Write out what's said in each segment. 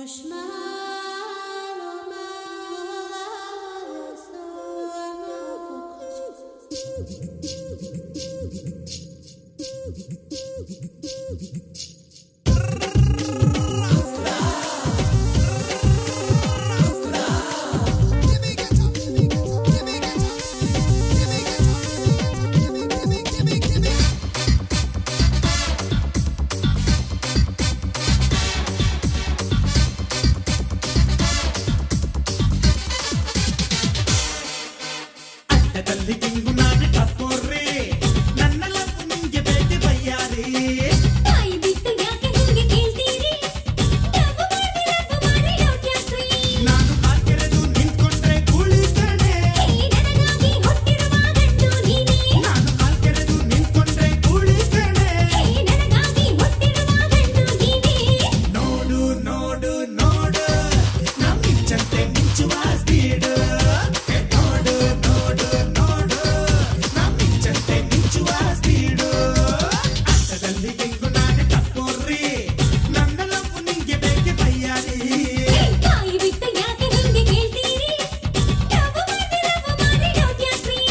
ಅಡ್ಡದಲ್ಲಿ king ನಾನೆ ಟಪ್ಪೋರ್ರಿ ನನ್ನ love ನಿಂಗೆ ಬೇಕೆ ಬಯ್ಯಾರಿ ತಾಯಿ ಬಿಟ್ಟು ಯಾಕೆ ಹಿಂಗೆ ಕೇಳ್ತೀರಿ ಲವ್ ಮಾಡಿ ಯಾಕ್ಯಾಕ್ರಿ ನಾನು ಕಾಲ್ಕೆರೆದು ನಿಂತ್ಕೊಂಡ್ರೆ ಕೂಳಿ ಕಣೆ ನನಗಾಗಿ ಹುಟ್ಟಿರುವ ಗಂಡು ನೀನೇ ನಾನು ಕಾಲ್ಕೆರೆದು ನಿಂತ್ಕೊಂಡ್ರೆ ಕೂಳಿ ಕಣೆ ನನಗಾಗಿ ಹುಟ್ಟಿರುವ ಗಂಡು ನೀನೇ ನೋಡು ನೋಡು ನೋಡು ನಮ್ ಮಿಂಚಂತೆ ಮಿಂಚುವ ಸ್ಪೀಡು ನೋಡು ನೋಡು ನೋಡು ನಮ್ ಮಿಂಚಂತೆ ಮಿಂಚುವ ಸ್ಪೀಡು ಅಡ್ಡದಲ್ಲಿ ಕಿಂಗು ನಾನೆ ಟಪ್ಪೋರ್ರಿ ನನ್ನ ಲವ್ ನಿಂಗೆ ಬೇಕೆ ಬಯ್ಯಾರಿ ತಾಯಿ ಬಿಟ್ಟು ಯಾಕೆ ಹಿಂಗೆ ಕೇಳ್ತೀರಿ ಲವ್ ಮಾಡಿ ಯಾಕ್ಯಾಕ್ರಿ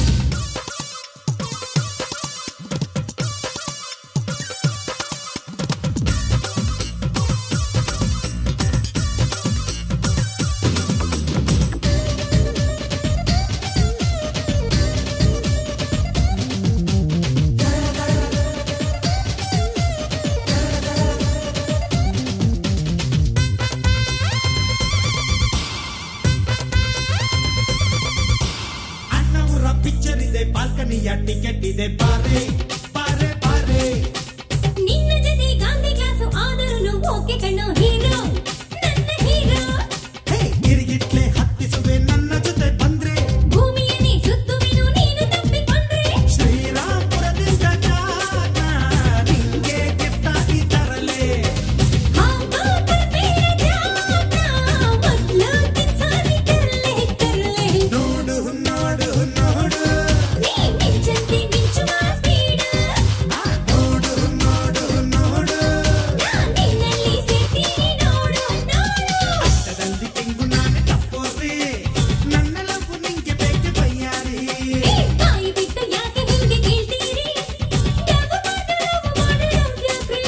ಅಣ್ಣವರ ಪಿಕ್ಚರ್ ಇದೆ ಬಾಲ್ಕನಿಯ ಟಿಕೆಟ್ ಇದೆ ಬಾರೆ ಬಾರೆ ಬಾರೆ ನಿನ್ನ ಜೊತೆ ಗಾಂಧಿ ಕ್ಲಾಸು ಆದರೂ ಓಕೆ ಕಣ್ಣು ಹೀರೋ ನನ್ನ ಹೀರೋ ಹೇ ಗಿರಿಗಿಟ್ಲೆ ಹತ್ತಿಸುವೆ ನನ್ನ ಜೊತೆ ಬಂದ್ರೆ ಭೂಮಿಯನ್ನೇ ಸುತ್ತುವೆನು ನೀನು ತಪ್ಪಿಕೊಂಡ್ರೆ ಶ್ರೀರಾಮಪುರದಿಂದ ಜಾನ ನಿಂಗೆ ಗಿಫ್ಟಾಗಿ ತರಲೆ ಹಾಗೋ ಬರ್ಬೇಡ ಜಾನ ಮೊದ್ಲು ತಿನ್ಸಾರಿ ತರಲೆ ನೋಡು ನೋಡು ನೋಡು ನೀ ಮಿಂಚಂತೆ ಮಿಂಚುವ ಸ್ಪೀಡ್ ನೋಡು ನೋಡು ನೋಡು ನಾನ್ ನಿನ್ನಲ್ಲಿ ಸೇರ್ತೀನಿ ನೋಡು ನೋಡು ಅಡ್ಡದಲ್ಲಿ ಕಿಂಗು ನಾನೆ ಟಪ್ಪೋರ್ರಿ ನನ್ನ ಲವ್ ನಿಂಗೆ ಬೇಕೆ ಬಯ್ಯಾರಿ ತಾಯಿ ಬಿಟ್ಟು ಯಾಕೆ ಹಿಂಗೆ ಕೇಳ್ತೀರಿ ಲವ್ ಮಾಡಿ ಯಾಕ್ಯಾಕ್ರಿ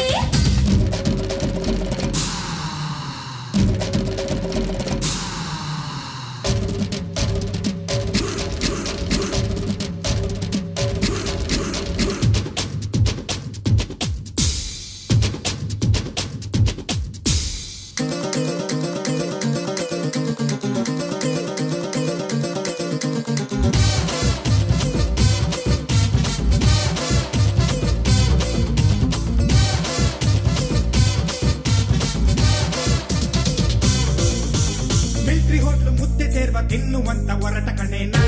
ಮಿಲ್ಟ್ರಿ ಹೋಟ್ಲು ಮುದ್ದೆ ಸೇರ್ವ ತಿನ್ನುವಂತ ಹೊರಟ ಕಣೆ ನಾ